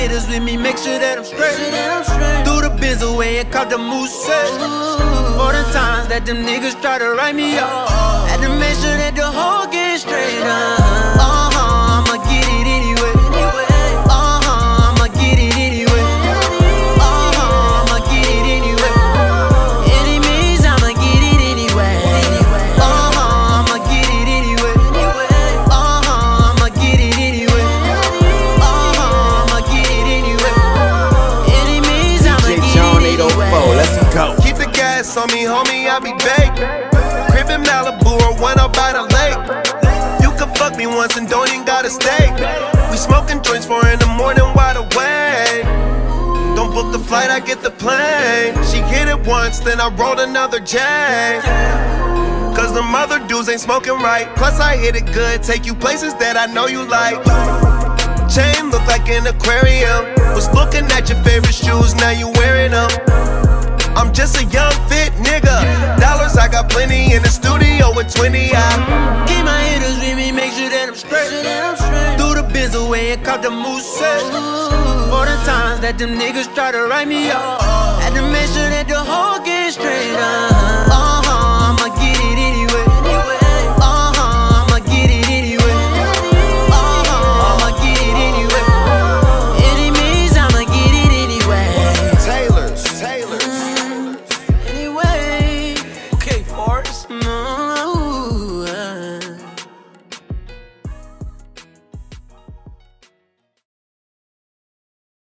hitters with me, make sure that I'm straight. Threw the biz away and caught the moose. For the times that them niggas try to write me off, had to make sure that the whole get straight. I'ma get it anyway. I'ma get it anyway. I'ma get it anyway. Any means I'ma get it anyway. I'ma get it anyway. I'ma get it anyway. I'ma get it anyway. Any means I'ma get it anyway. Let's go. Keep the gas on me, homie, I be baked. Crib in Malibu or one up by the lake. You can fuck me once and don't even gotta stay. We smoking joints 4 in the morning, wide awake. Don't book the flight, I get the plane. She hit it once, then I rolled another J. Cause the mother dudes ain't smoking right. Plus I hit it good, take you places that I know you like. Chain look like an aquarium. Was looking at your favorite shoes, now you wearing them. I'm just a young fit nigga. Dollars I got plenty in the studio with 20. I keep my hitters with me, make sure that I'm straight. Threw the biz away and caught the moose. For the times that them niggas try to write me off, had to make sure that the whole get straight.